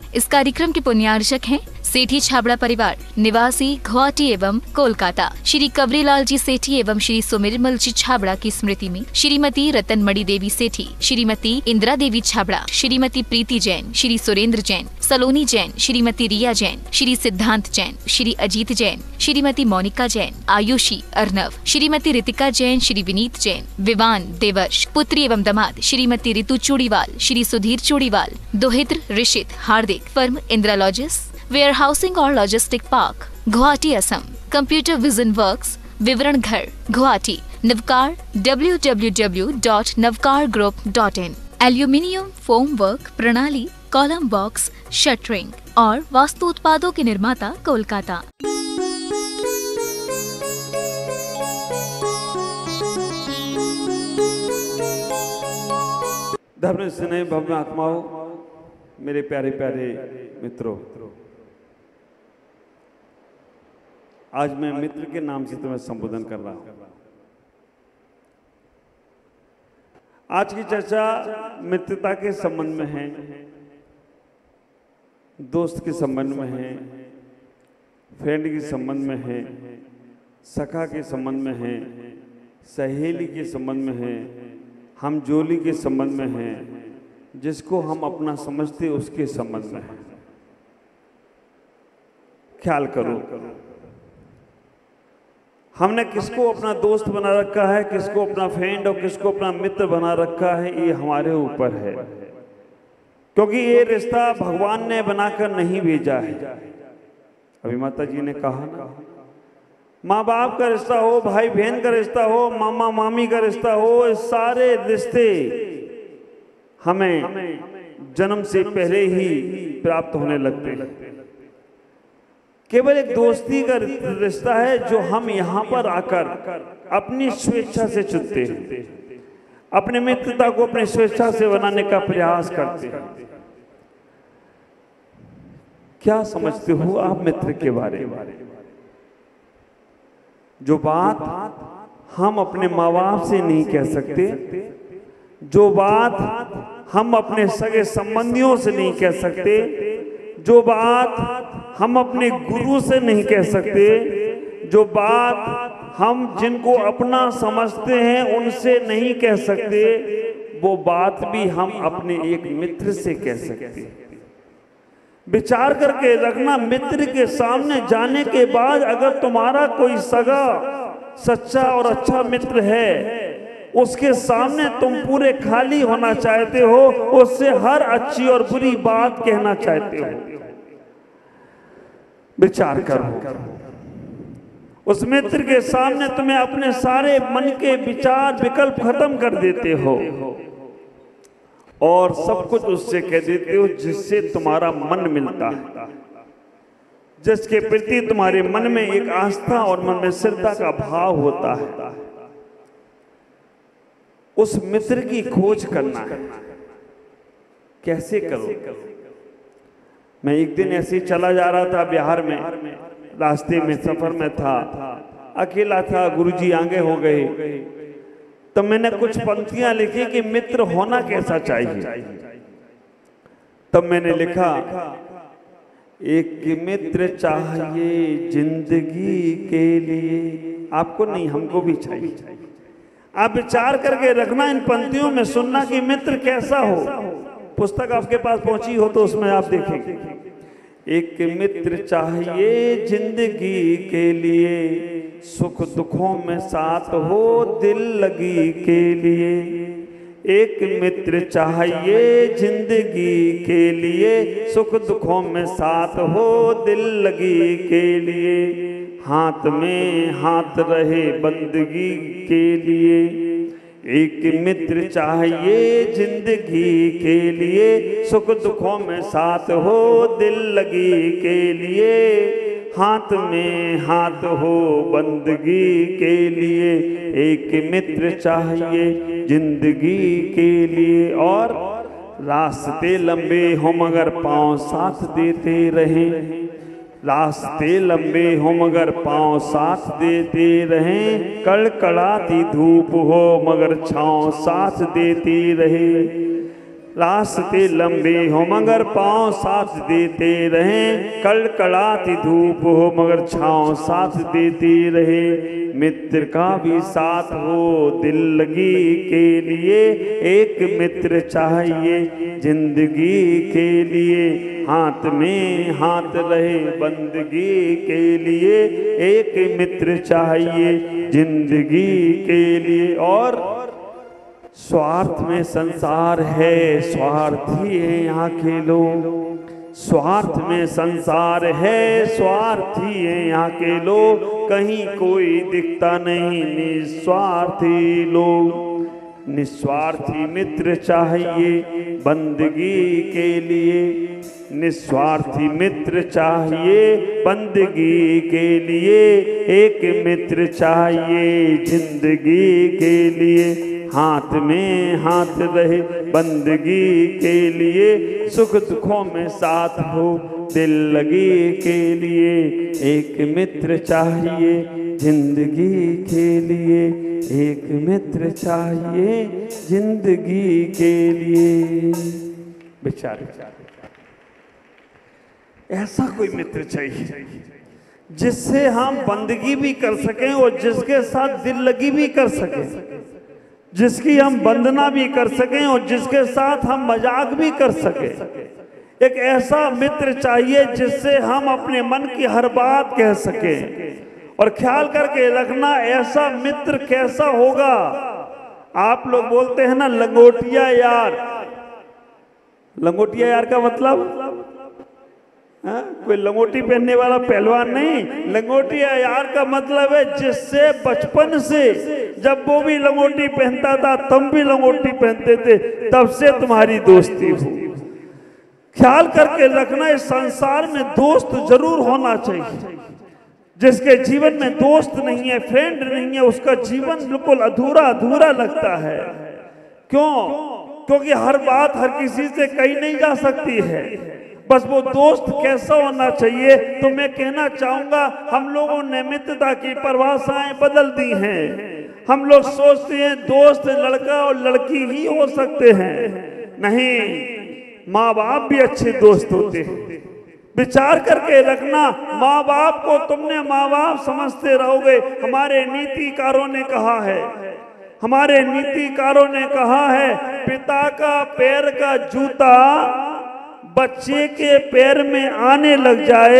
इस कार्यक्रम के पुण्यार्चक हैं सेठी छाबड़ा परिवार निवासी गुवाहाटी एवं कोलकाता। श्री कवरीलाल जी सेठी एवं श्री सुमिरमल जी छाबड़ा की स्मृति में श्रीमती रतनमणि देवी सेठी, श्रीमती इंदिरा देवी छाबड़ा, श्रीमती प्रीति जैन, श्री सुरेंद्र जैन, सलोनी जैन, श्रीमती रिया जैन, श्री सिद्धांत जैन, श्री अजीत जैन, श्रीमती मोनिका जैन, आयुषी अर्नव, श्रीमती रितिका जैन, श्री विनीत जैन, विवान देवर्ष, पुत्री एवं दामाद श्रीमती रितु चूड़ीवाल, श्री सुधीर चूड़ीवाल, दोहित्र ऋषित हार्दिक, फर्म इंदिरा लॉजिस, वेयर हाउसिंग और logistic park, Guwahati Assam, computer vision works, विवरण घर, Guwahati, Navkar www.navkargroup.in, aluminium foam work प्रणाली, कॉलम बॉक्स, शटरिंग और वास्तु उत्पादों के निर्माता, कोलकाता। धर्म स्नेह भव्य आत्माओं, मेरे प्यारे प्यारे मित्रों, आज मैं मित्र के नाम से तुम्हें संबोधन कर रहा हूं। आज की चर्चा मित्रता के संबंध में है, दोस्त के संबंध में है, फ्रेंड के संबंध में है, सखा के संबंध में है, सहेली के संबंध में है, हम जोली के संबंध में है, जिसको हम अपना समझते उसके संबंध में है। ख्याल करो, हमने किसको अपना दोस्त बना रखा है, किसको अपना फ्रेंड और किसको अपना मित्र बना रखा है, ये हमारे ऊपर है, क्योंकि ये रिश्ता भगवान ने बनाकर नहीं भेजा है। अभी माता जी ने कहा ना, माँ बाप का रिश्ता हो, भाई बहन का रिश्ता हो, मामा मामी का रिश्ता हो, ये सारे रिश्ते हमें जन्म से पहले ही प्राप्त होने लगते हैं। केवल एक दोस्ती का रिश्ता है जो हम यहाँ पर आकर अपनी स्वेच्छा से चुनते हैं, अपने मित्रता को अपनी स्वेच्छा से बनाने का प्रयास करते हैं। क्या समझते हो आप मित्र के बारे में? जो बात हम अपने माँ बाप से नहीं कह सकते, जो बात हम अपने सगे संबंधियों से नहीं कह सकते, जो बात हम अपने गुरु से नहीं कह सकते, जो बात हम जिनको अपना समझते हैं उनसे नहीं कह सकते, वो बात भी हम अपने एक मित्र से कह सकते हैं। विचार करके रखना, मित्र के सामने जाने के बाद अगर तुम्हारा कोई सगा सच्चा और अच्छा मित्र है, उसके सामने तुम पूरे खाली होना चाहते हो, उससे हर अच्छी और बुरी बात कहना चाहते हो। विचार करो, उस मित्र के सामने तुम्हें अपने सारे मन के विचार विकल्प खत्म कर देते हो और सब कुछ उससे कह देते हो जिससे तुम्हारा मन मिलता है, जिसके प्रति तुम्हारे मन में एक आस्था और मन में श्रद्धा का भाव होता है। उस मित्र की खोज करना है। कैसे करो? मैं एक दिन ऐसे ही चला जा रहा था बिहार में, रास्ते में सफर में था, अकेला था, गुरुजी आगे हो गए, तो मैंने कुछ पंक्तियां लिखी कि मित्र होना कैसा चाहिए। तब मैंने लिखा, एक मित्र चाहिए जिंदगी के लिए। आपको नहीं, हमको भी चाहिए। आप विचार करके रखना इन पंक्तियों में, सुनना कि मित्र कैसा हो। पुस्तक आपके पास पहुंची हो तो उसमें आप देखेंगे, एक मित्र चाहिए जिंदगी के लिए, सुख दुखों में साथ हो दिल लगी के लिए। एक मित्र चाहिए जिंदगी के लिए, सुख दुखों में साथ हो दिल लगी के लिए। हाथ में हाथ रहे बंदगी के लिए। एक मित्र चाहिए जिंदगी के लिए, सुख दुखों में साथ हो दिल लगी के लिए। हाथ में हाथ हो बंदगी के लिए, एक मित्र चाहिए जिंदगी के लिए। और रास्ते लंबे हो मगर पांव साथ देते रहें, रास्ते लंबे हो मगर पांव साथ देते रहें। कड़कड़ाती धूप हो मगर छांव साथ देती रहे। रास्ते लंबे हो मगर पांव साथ देते रहें, कड़कड़ाती धूप हो मगर छांव साथ देते रहे। मित्र का भी साथ हो दिल लगी के लिए, एक मित्र चाहिए जिंदगी के लिए। हाथ में हाथ रहे बंदगी के लिए, एक मित्र चाहिए जिंदगी के लिए। और स्वार्थ में संसार है, स्वार्थी है यहाँ के लोग। स्वार्थ में संसार है, स्वार्थी है यहाँ के लोग। कहीं कोई दिखता नहीं निस्वार्थी लोग। निस्वार्थी मित्र चाहिए बंदगी के लिए, निस्वार्थी मित्र चाहिए बंदगी के लिए। एक मित्र चाहिए जिंदगी के लिए। हाथ में हाथ रहे बंदगी के लिए, सुख दुखों में साथ हो दिल लगी के लिए। एक मित्र चाहिए जिंदगी के लिए, एक मित्र चाहिए जिंदगी के लिए। बेचारे ऐसा कोई मित्र चाहिए जिससे हम बंदगी भी कर सकें और जिसके साथ दिल लगी भी कर सकें, जिसकी हम वंदना भी कर सकें और जिसके साथ हम मजाक भी कर सकें। एक ऐसा मित्र चाहिए जिससे हम अपने मन की हर बात कह सकें। और ख्याल करके रखना, ऐसा मित्र कैसा होगा। आप लोग बोलते हैं ना लंगोटिया यार। लंगोटिया यार का मतलब कोई लंगोटी पहनने वाला पहलवान नहीं। लंगोटिया यार का मतलब है जिससे बचपन से, जब वो भी लंगोटी पहनता था तुम भी लंगोटी पहनते थे, तब से तुम्हारी दोस्ती हो। ख्याल करके रखना, इस संसार में दोस्त जरूर होना चाहिए। जिसके जीवन में दोस्त नहीं है, फ्रेंड नहीं है, उसका जीवन बिल्कुल अधूरा अधूरा लगता है। क्यों? क्योंकि हर बात हर किसी से कही नहीं जा सकती है। बस वो दोस्त कैसा होना चाहिए, तो मैं कहना चाहूंगा हम लोगों ने मित्रता की परिभाषाएं बदल दी हैं। हम लोग सोचते हैं दोस्त लड़का और लड़की ही हो सकते हैं। नहीं, माँ बाप भी अच्छे दोस्त होते हैं। विचार करके रखना, माँ बाप को तुमने माँ बाप समझते रहोगे। हमारे नीतिकारों ने कहा है, हमारे नीतिकारों ने कहा है, पिता का पैर का जूता बच्चे के पैर में आने लग जाए,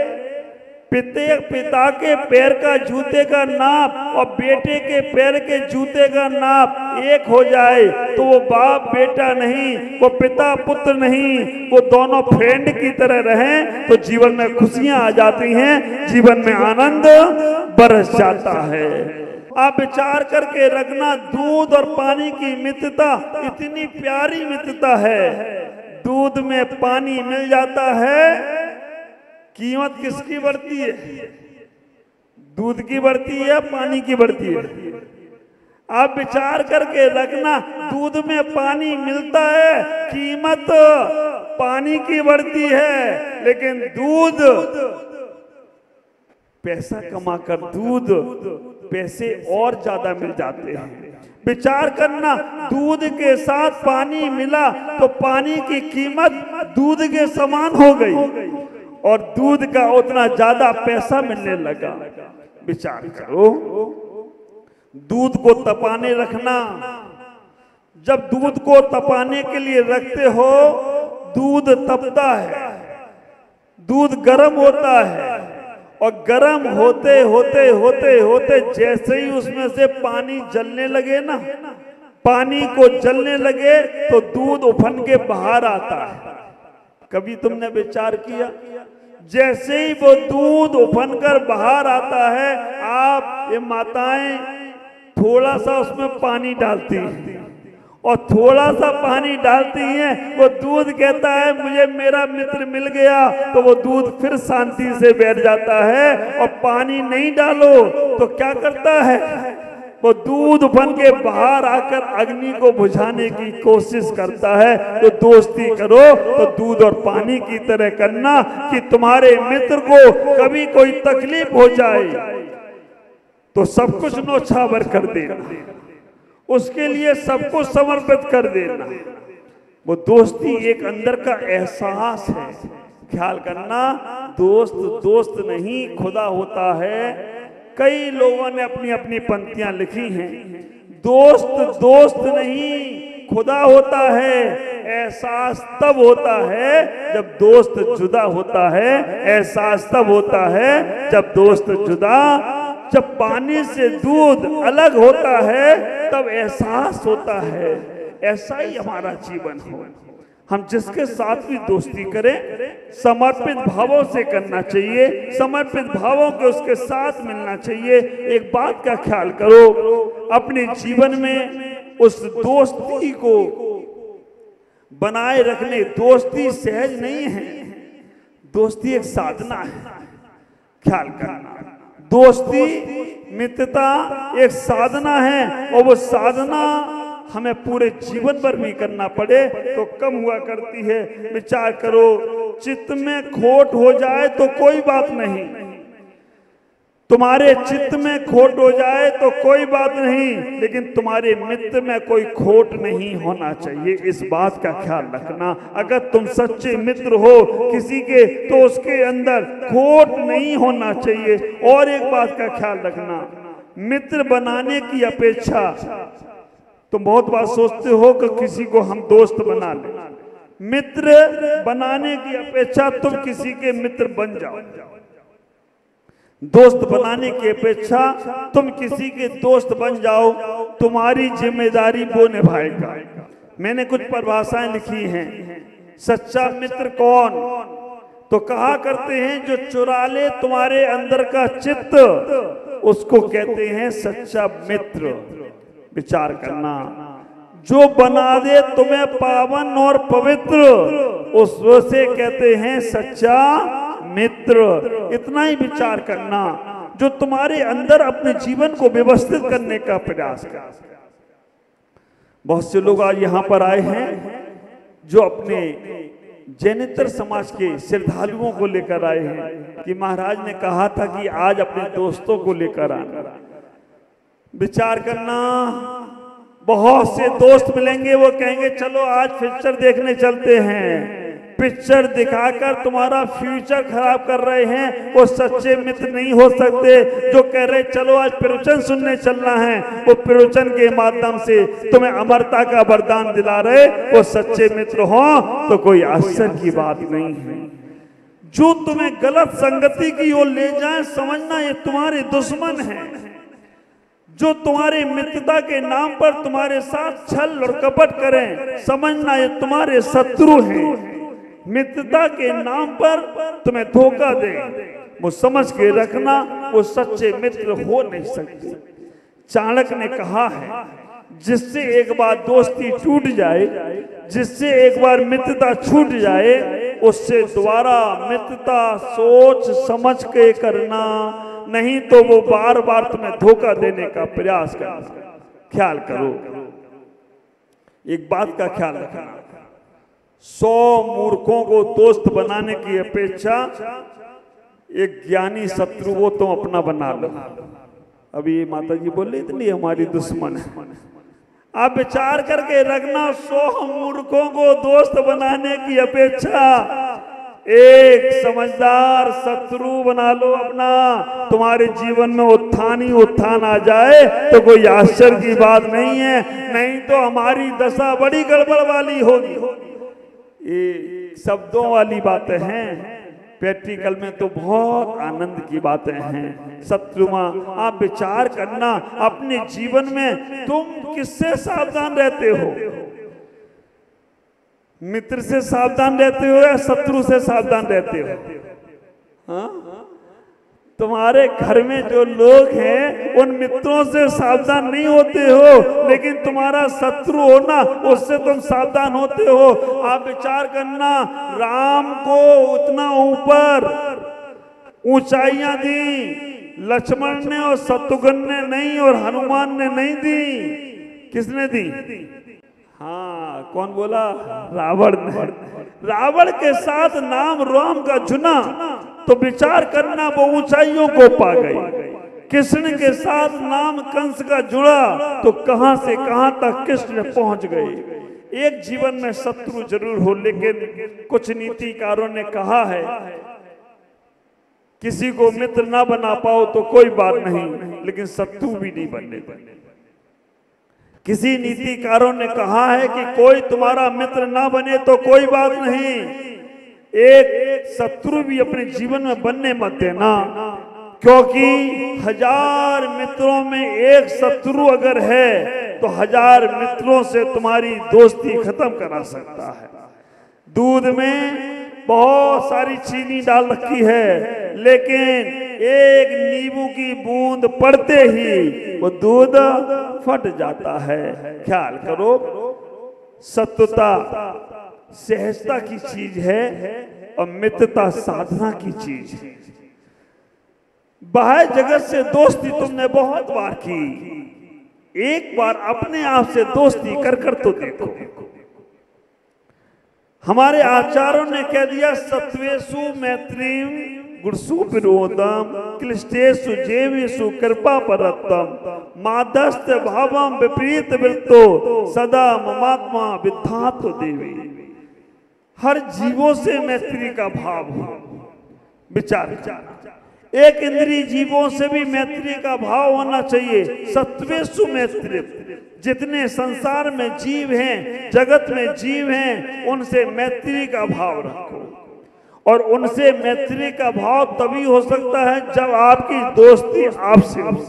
पिता के पैर का जूते का नाप और बेटे के पैर के जूते का नाप एक हो जाए तो वो बाप बेटा नहीं, वो पिता पुत्र नहीं, वो दोनों फ्रेंड की तरह रहें तो जीवन में खुशियां आ जाती हैं, जीवन में आनंद बरस जाता है। आप विचार करके रखना, दूध और पानी की मित्रता इतनी प्यारी मित्रता है। दूध में पानी मिल जाता है, कीमत किसकी बढ़ती है? दूध की बढ़ती है या पानी की बढ़ती है? आप विचार करके रखना, दूध में पानी मिलता है, कीमत पानी की बढ़ती है, लेकिन दूध पैसा कमाकर दूध पैसे और ज्यादा मिल जाते हैं। विचार करना, दूध के साथ पानी मिला तो पानी की कीमत दूध के समान हो गई और दूध का उतना ज्यादा पैसा मिलने लगा। विचार करो, दूध को तपाने रखना, जब दूध को तपाने के लिए रखते हो, दूध तपता है, दूध गर्म होता है और गर्म होते होते होते होते जैसे ही उसमें से पानी जलने लगे ना, पानी को जलने लगे तो दूध उफन के बाहर आता है। कभी तुमने विचार किया, जैसे ही वो दूध उफन कर बाहर आता है, आप ये माताएं थोड़ा सा उसमें पानी डालती हैं और थोड़ा सा पानी डालती हैं, वो दूध कहता है मुझे मेरा मित्र मिल गया, तो वो दूध फिर शांति से बैठ जाता है। और पानी नहीं डालो तो क्या करता है, वो दूध बन के बाहर आकर अग्नि को बुझाने की कोशिश करता है। तो दोस्ती करो तो दूध और पानी की तरह करना कि तुम्हारे मित्र को कभी कोई तकलीफ हो जाए तो सब कुछ न्योछावर कर देना, उसके लिए सब कुछ समर्पित कर देना। वो दोस्ती एक अंदर का एहसास है। ख्याल करना, दोस्त दोस्त नहीं खुदा होता है। कई लोगों ने अपनी अपनी पंक्तियां लिखी हैं। दोस्त दोस्त नहीं खुदा होता है। एहसास तब होता है जब दोस्त जुदा होता है। एहसास तब होता है जब दोस्त जुदा, जब पानी से दूध अलग होता है तब एहसास होता है। ऐसा ही हमारा जीवन हो। हम जिसके साथ भी दोस्ती करें समर्पित भावों से करना चाहिए, समर्पित भावों के उसके साथ मिलना चाहिए। एक बात का ख्याल करो, अपने जीवन में उस दोस्ती को बनाए रखने, दोस्ती सहज नहीं है, दोस्ती एक साधना है। ख्याल करना, दोस्ती मित्रता एक साधना है और वो साधना हमें पूरे जीवन भर भी करना पड़े तो कम हुआ करती है। विचार करो, चित्त में खोट हो जाए तो कोई बात नहीं, तुम्हारे चित्त में खोट हो जाए तो कोई बात नहीं, लेकिन तुम्हारे मित्र में कोई खोट नहीं होना चाहिए। इस बात का ख्याल रखना। अगर तुम सच्चे मित्र हो किसी के तो उसके अंदर खोट नहीं होना चाहिए। और एक बात का ख्याल रखना, मित्र बनाने की अपेक्षा, तुम बहुत बार सोचते हो कि किसी को हम दोस्त बना लें, मित्र बनाने की अपेक्षा तुम किसी के मित्र बन जाओ। दोस्त बनाने की अपेक्षा तुम किसी के दोस्त बन जाओ, तुम्हारी जिम्मेदारी वो निभाएगा। मैंने कुछ परिभाषाएं लिखी हैं। सच्चा मित्र कौन? तो कहा करते हैं जो चुरा ले तुम्हारे अंदर का चित्त, उसको कहते हैं सच्चा मित्र। विचार करना, जो बना दे तुम्हें पावन और पवित्र, उससे कहते हैं सच्चा मित्र। इतना ही विचार करना, जो तुम्हारे अंदर अपने जीवन को व्यवस्थित करने का प्रयास कर। बहुत से लोग आज यहाँ पर आए हैं जो अपने जैनेतर समाज के श्रद्धालुओं को लेकर आए हैं कि महाराज ने कहा था कि आज अपने दोस्तों को लेकर आना। विचार करना, बहुत से दोस्त मिलेंगे, वो कहेंगे चलो आज पिक्चर देखने चलते हैं। पिक्चर दिखाकर तुम्हारा फ्यूचर खराब कर रहे हैं। वो सच्चे मित्र नहीं हो सकते। जो कह रहे चलो आज प्रवचन सुनने चलना है, वो प्रवचन के माध्यम से तुम्हें अमरता का वरदान दिला रहे, वो सच्चे मित्र हो तो कोई आश्चर्य की बात नहीं है। जो तुम्हें गलत संगति की ओर ले जाए, समझना ये तुम्हारे दुश्मन हैं। जो तुम्हारी मित्रता के नाम पर तुम्हारे साथ छल और कपट करें, समझना ये तुम्हारे शत्रु हैं। मित्रता के नाम पर तुम्हें धोखा दे, वो समझ के रखना, वो सच्चे मित्र हो नहीं सकते। चाणक्य ने कहा है, जिससे एक बार दोस्ती टूट जाए, जिससे एक बार मित्रता छूट जाए, उससे दोबारा मित्रता सोच समझ के करना, नहीं तो वो बार बार तुम्हें धोखा देने का प्रयास करना। ख्याल करो, एक बात का ख्याल रखना, 100 मूर्खों को दोस्त बनाने की अपेक्षा एक ज्ञानी शत्रु वो तुम अपना बना लो। अभी ये माता जी बोल रही थी हमारी दुश्मन है। आप विचार करके रखना, 100 मूर्खों को दोस्त बनाने की अपेक्षा एक समझदार शत्रु बना लो अपना। तुम्हारे जीवन में उत्थान ही उत्थान आ जाए तो कोई आश्चर्य की बात नहीं है, नहीं तो हमारी दशा बड़ी गड़बड़ वाली होगी। ये शब्दों वाली बातें हैं, प्रैक्टिकल में तो बहुत आनंद की बातें हैं। शत्रुमा, आप विचार करना, अपने जीवन में तुम किससे सावधान रहते हो? मित्र से सावधान रहते हो या शत्रु से सावधान रहते हो? हाँ? तुम्हारे घर में जो लोग हैं उन मित्रों से सावधान नहीं होते हो, लेकिन तुम्हारा शत्रु हो ना, उससे तुम सावधान होते हो। आप विचार करना, राम को उतना ऊपर ऊंचाइयां दी लक्ष्मण ने और शत्रुघ्न ने नहीं, और हनुमान ने नहीं दी। किसने दी? हाँ, कौन बोला? रावण ने। रावण के साथ नाम राम का चुना तो विचार करना, वो ऊंचाइयों को पा गई। कृष्ण के साथ नाम कंस का जुड़ा तो कहां से कहां तक कृष्ण पहुंच गए। एक जीवन में शत्रु जरूर हो, लेकिन कुछ नीतिकारों ने कहा है किसी को मित्र ना बना पाओ तो कोई बात नहीं, लेकिन शत्रु भी नहीं बनने देना। किसी नीतिकारों ने कहा है कि कोई तुम्हारा मित्र ना बने तो कोई बात नहीं, एक शत्रु भी अपने जीवन में बनने मत देना, क्योंकि 1000 मित्रों में एक शत्रु अगर है तो 1000 मित्रों से तुम्हारी दोस्ती खत्म करा सकता है। दूध में बहुत सारी चीनी डाल रखी है, लेकिन एक नींबू की बूंद पड़ते ही वो दूध फट जाता है। ख्याल करो, सत्यता सहजता की चीज है और मित्रता साधना की चीज है। बाहर जगत से दोस्ती तुमने बहुत बार की, एक बार अपने आप से दोस्ती कर कर तो देखो। हमारे आचार्यों ने कह दिया, सत्वेषु मैत्रीम गुरुसु विरोधम क्लिष्टेषु जेवेषु कृपा परत्तम मादस्त भावम विपरीत वृत्तो सदा ममात्मा विद्धात देवी। हर जीवों से मैत्री का भाव हो। विचार, एक इंद्रिय जीवों से भी मैत्री का भाव होना चाहिए। सत्वेषु मैत्री, जितने संसार में जीव हैं, जगत में जीव हैं, उनसे मैत्री का भाव रखो। और उनसे मैत्री का भाव तभी हो सकता है जब आपकी दोस्ती आपसे हो।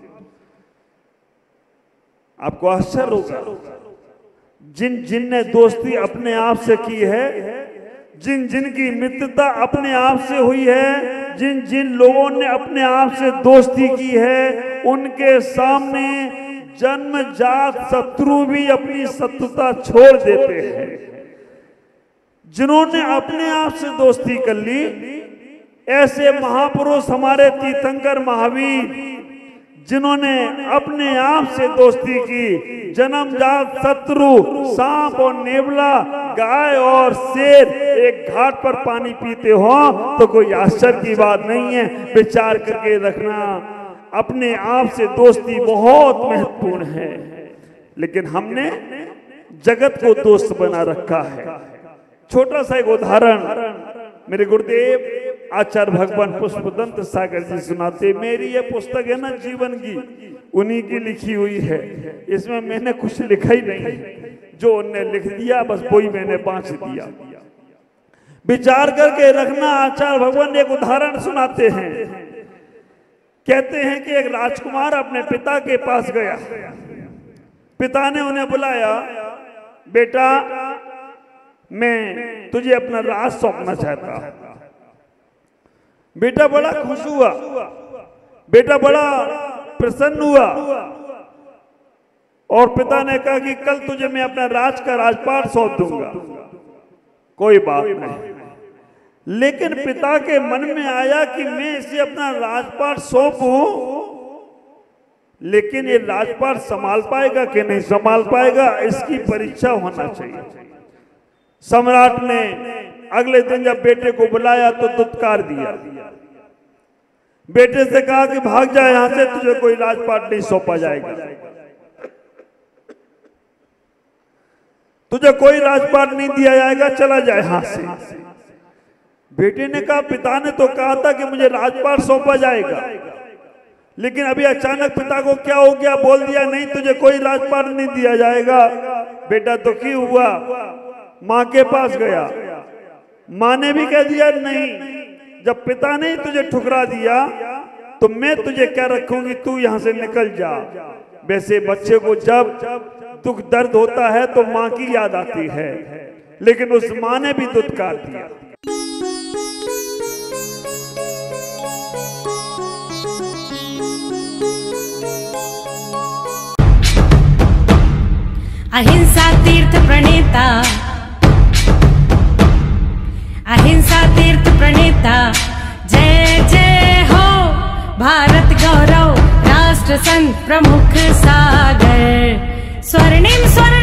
आपको आश्चर्य होगा, जिन ने दोस्ती अपने आप से की है, जिन की मित्रता अपने आप से हुई है, जिन लोगों ने अपने आप से दोस्ती की है, उनके सामने जन्मजात शत्रु भी अपनी शत्रुता छोड़ देते हैं। जिन्होंने अपने आप से दोस्ती कर ली, ऐसे महापुरुष हमारे तीर्थंकर महावीर, जिन्होंने अपने आप से दोस्ती की, जन्मजात शत्रु सांप और नेवला, गाय और शेर एक घाट पर पानी पीते हो तो कोई आश्चर्य की बात नहीं है। विचार करके रखना, अपने आप से दोस्ती बहुत महत्वपूर्ण है, लेकिन हमने जगत को दोस्त बना रखा है। छोटा सा एक उदाहरण मेरे गुरुदेव आचार्य भगवान पुष्पदंत सागर जी सुनाते। मेरी ये पुस्तक है ना जीवन की, उन्हीं की लिखी हुई है। इसमें मैंने कुछ लिखा ही नहीं, जो उन्होंने लिख दिया बस वही मैंने बांट दिया। विचार करके रखना, आचार्य भगवान एक उदाहरण सुनाते हैं। कहते हैं कि एक राजकुमार अपने पिता के पास गया। पिता ने उन्हें बुलाया, बेटा मैं तुझे अपना राज सौंपना चाहता हूं। बेटा बड़ा खुश हुआ, बेटा बड़ा प्रसन्न हुआ, और पिता ने कहा कि कल तुझे मैं अपना राज का राजपाट सौंप दूंगा। कोई बात नहीं, लेकिन पिता के मन में आया कि मैं इसे अपना राजपाट सौंपूं, लेकिन ये राजपाट संभाल पाएगा कि नहीं संभाल पाएगा, इसकी परीक्षा होना चाहिए। सम्राट ने अगले दिन जब बेटे को बुलाया तो दुत्कार दिया। बेटे से कहा कि भाग जा यहां से, तुझे कोई राजपाट नहीं सौंपा जाएगा, तुझे कोई राजपाट नहीं दिया जाएगा, चला जाए यहां से। बेटे ने कहा, पिता ने तो कहा था कि मुझे राजपाट सौंपा जाएगा, लेकिन अभी अचानक पिता को क्या हो गया, बोल दिया नहीं तुझे कोई राजपाट नहीं दिया जाएगा। बेटा दुखी हुआ, मां के पास गया। मां ने भी कह दिया नहीं, जब पिता ने तुझे ठुकरा दिया तो मैं तुझे क्या रखूंगी, तू यहां से निकल जा। वैसे बच्चे को जब दुख दर्द होता है तो मां की याद आती है, लेकिन उस मां ने भी दुत्कार दिया। अहिंसा तीर्थ प्रणेता, अहिंसा तीर्थ प्रणेता, जय जय हो भारत गौरव, राष्ट्र संत प्रमुख सागर, स्वर्णिम स्वर्ण